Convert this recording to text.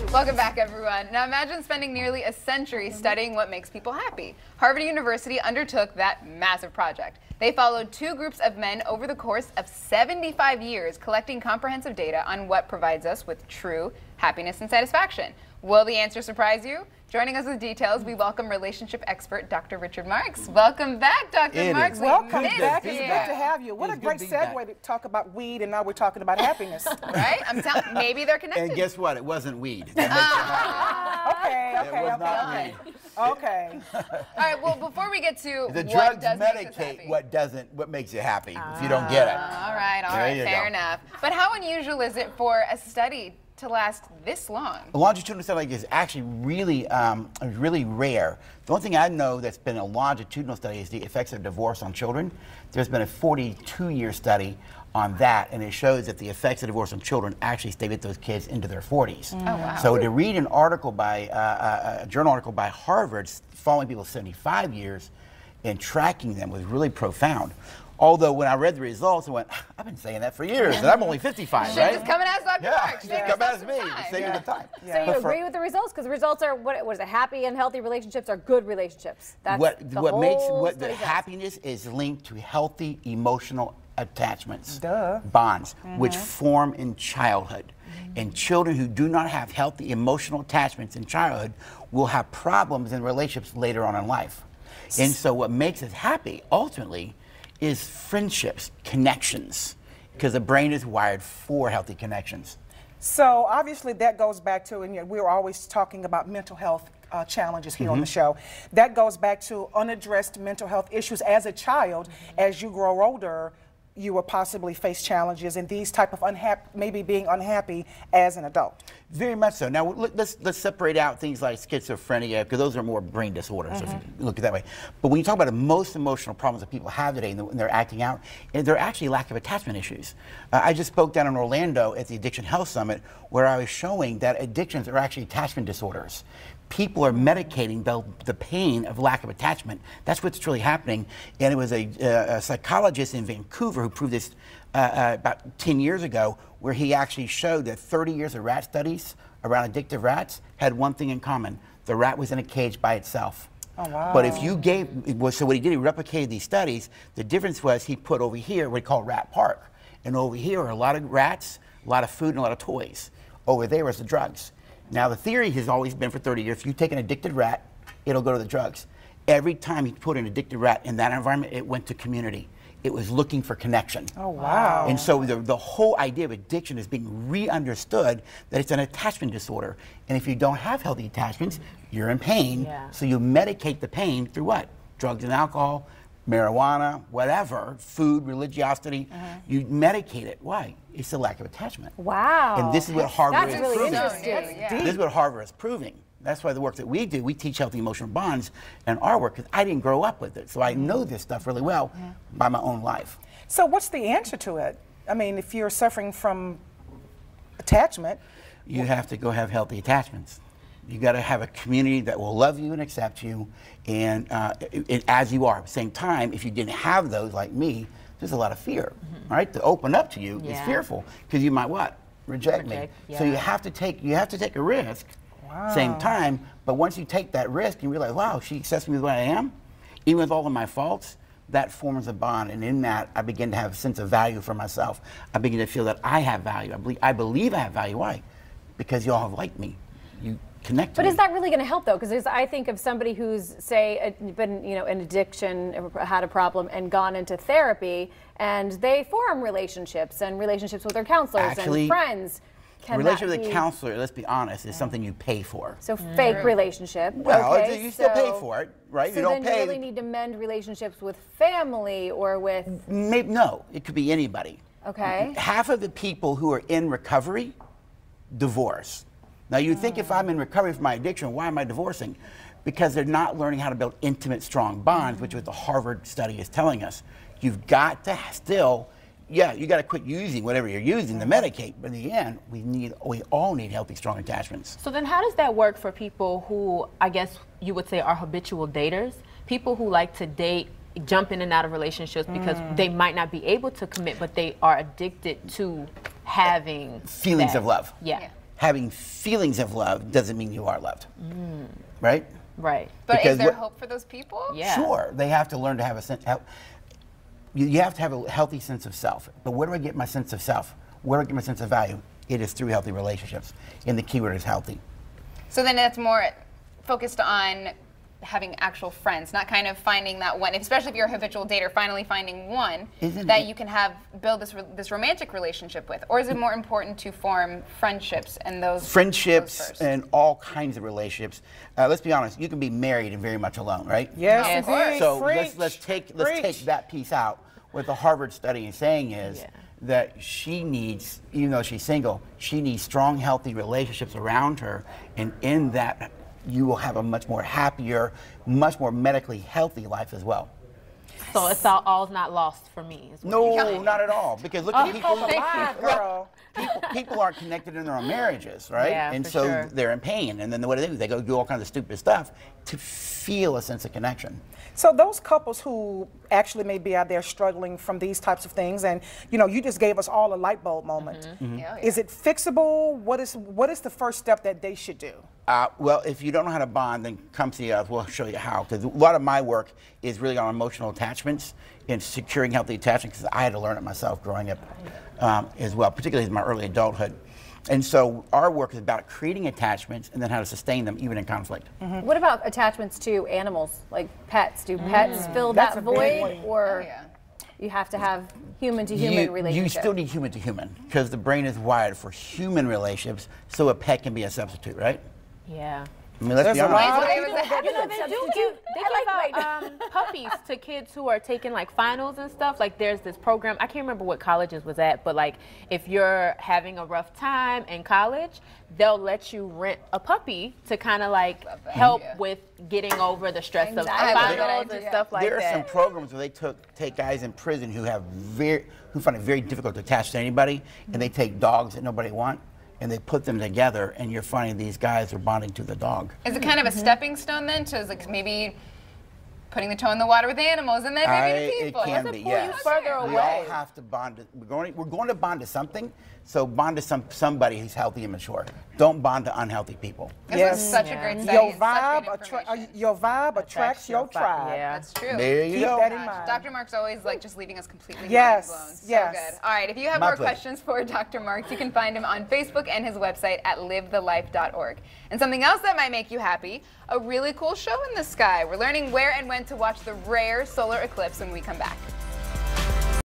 Welcome back, everyone. Now imagine spending nearly a century studying what makes people happy. Harvard University undertook that massive project. They followed two groups of men over the course of 75 years, collecting comprehensive data on what provides us with true happiness and satisfaction. Will the answer surprise you? Joining us with details, we welcome relationship expert Dr. Richard Marks. Welcome back, Dr. Marks. Welcome back. It's good to have you. What a great segue to talk about weed, and now we're talking about happiness. Right? I'm telling. Maybe they're connected. And guess what? It wasn't weed. Okay. It was not weed. Okay. All right. Well, before we get to the what drugs does make us medicate happy. what makes you happy. If you don't get it. All right. Fair enough. But how unusual is it for a study to last this long? A longitudinal study like this is actually really rare. The only thing I know that's been a longitudinal study is the effects of divorce on children. There's been a 42-year study on that, and it shows that the effects of divorce on children actually stay with those kids into their 40s. Oh, wow. So to read an article by, a journal article by Harvard following people 75 years and tracking them was really profound. Although when I read the results, I went, I've been saying that for years, and I'm only 55, right? Just come and ask Dr. Marks. Yeah, come ask me. Save you the time. So you agree with the results? Because the results are, what is it, happy and healthy relationships are good relationships. That's the happiness is linked to healthy emotional attachments, bonds, which form in childhood. And children who do not have healthy emotional attachments in childhood will have problems in relationships later on in life. And so what makes us happy, ultimately, is friendships, connections, because the brain is wired for healthy connections. So obviously that goes back to, and we're always talking about mental health challenges here on the show. That goes back to unaddressed mental health issues as a child. As you grow older, you will possibly face challenges and these type of maybe being unhappy as an adult. Very much so. Now let's separate out things like schizophrenia, because those are more brain disorders, if you look at it that way. But when you talk about the most emotional problems that people have today when they're acting out, they're actually lack of attachment issues. I just spoke down in Orlando at the Addiction Health Summit, where I was showing that addictions are actually attachment disorders. People are medicating the pain of lack of attachment. That's what's really happening. And it was a psychologist in Vancouver who proved this about 10 years ago, where he actually showed that 30 years of rat studies around addictive rats had one thing in common. The rat was in a cage by itself. Oh, wow. But if you gave, so what he did, he replicated these studies. The difference was he put over here what we call Rat Park. And over here are a lot of rats, a lot of food, and a lot of toys. Over there was the drugs. Now, the theory has always been for 30 years, if you take an addicted rat, it'll go to the drugs. Every time he put an addicted rat in that environment, it went to community. It was looking for connection. Oh, wow. And so the whole idea of addiction is being re-understood, that it's an attachment disorder. And if you don't have healthy attachments, you're in pain. So you medicate the pain through what? Drugs and alcohol, marijuana, whatever, food, religiosity. You medicate it. Why? It's the lack of attachment. Wow. And this is what Harvard is really proving. interesting. This is what Harvard is proving. That's why the work that we do, we teach healthy emotional bonds in our work, because I didn't grow up with it. So I know this stuff really well by my own life. So what's the answer to it? I mean, if you're suffering from attachment, you have to go have healthy attachments. You got to have a community that will love you and accept you, and as you are. At the same time, if you didn't have those, like me, there's a lot of fear, right? To open up to you is fearful, because you might what? Reject me. So you have to take a risk. Same time, but once you take that risk, you realize, wow, she accepts me the way I am, even with all of my faults. That forms a bond, and in that, I begin to have a sense of value for myself. I begin to feel that I have value. I believe I have value. Why? Because y'all have liked me. You connect to me. But is that really going to help, though? Because I think of somebody who's, say, been an addiction, had a problem, and gone into therapy, and they form relationships with their counselors and friends. Relationship with a counselor, let's be honest, is something you pay for. So fake relationship. Well, okay, you still pay for it, right? So you don't then pay. You really need to mend relationships with family or with... Maybe, no, it could be anybody. Okay. Half of the people who are in recovery divorce. Now you think, if I'm in recovery from my addiction, why am I divorcing? Because they're not learning how to build intimate, strong bonds, which is what the Harvard study is telling us. You've got to still... Yeah, you got to quit using whatever you're using to medicate, but in the end, we all need healthy, strong attachments. So then how does that work for people who, I guess you would say, are habitual daters? People who like to date, jump in and out of relationships because they might not be able to commit, but they are addicted to having feelings of love. Yeah. having feelings of love doesn't mean you are loved, right? Right. But Because is there hope for those people? Yeah. Sure, they have to learn to have a sense. You have to have a healthy sense of self. But where do I get my sense of self? Where do I get my sense of value? It is through healthy relationships, and the key word is healthy. So then that's more focused on having actual friends, not kind of finding that one, especially if you're a habitual dater, finally finding one that you can build this romantic relationship with. Or is it more important to form friendships and those friendships and all kinds of relationships? Let's be honest, you can be married and very much alone, right? Yes, indeed. So Preach. let's take Preach. that piece out. What the Harvard study is saying is that she needs, even though she's single, she needs strong, healthy relationships around her, and in that you will have a much more happier, much more medically healthy life as well. So it's all's not lost for me. Is what No, you're saying. not at all. Because look at people. Alive, girl. People aren't connected in their own marriages, right? Yeah, and for so sure. they're in pain. And then what do? They go do all kinds of stupid stuff to feel a sense of connection. So those couples who actually may be out there struggling from these types of things, and you just gave us all a light bulb moment. Yeah, Is it fixable? What is the first step that they should do? Well, if you don't know how to bond, then come see us. We'll show you how. Because a lot of my work is really on emotional attachments and securing healthy attachment, because I had to learn it myself growing up as well, particularly in my early adulthood. And so our work is about creating attachments and then how to sustain them even in conflict. What about attachments to animals, like pets? Do pets fill That's that a big void, one. or Oh, yeah. you have to have human-to-human relationship? You still need human to human, because the brain is wired for human relationships, so a pet can be a substitute, right? Yeah. I mean, let's There's be a honest. lot of Wait, people was that- that You know, they give out puppies to kids who are taking like finals and stuff. Like there's this program, I can't remember what colleges was at, but like if you're having a rough time in college, they'll let you rent a puppy to kind of like help with getting over the stress of Anxiety. finals and stuff like There are some that. programs where they take guys in prison who find it very difficult to attach to anybody, and they take dogs that nobody wants, and they put them together, and you're finding these guys are bonding to the dog. Is it kind of a stepping stone then to like maybe putting the toe in the water with the animals and then maybe the people? It can Does it be, pull you yes. further We away? all have to bond. We're going to bond to something. So bond to somebody who's healthy and mature. Don't bond to unhealthy people. This Yes. was such a great study. Your and such great vibe, information. your vibe attracts your tribe. Yeah. That's true. There you Keep go. that in mind. Dr. Mark's always like just leaving us completely Yes, mind blown. So yes. good. All right, if you have My more pleasure. questions for Dr. Marks, you can find him on Facebook and his website at livethelife.org. And something else that might make you happy, a really cool show in the sky. We're learning where and when to watch the rare solar eclipse when we come back.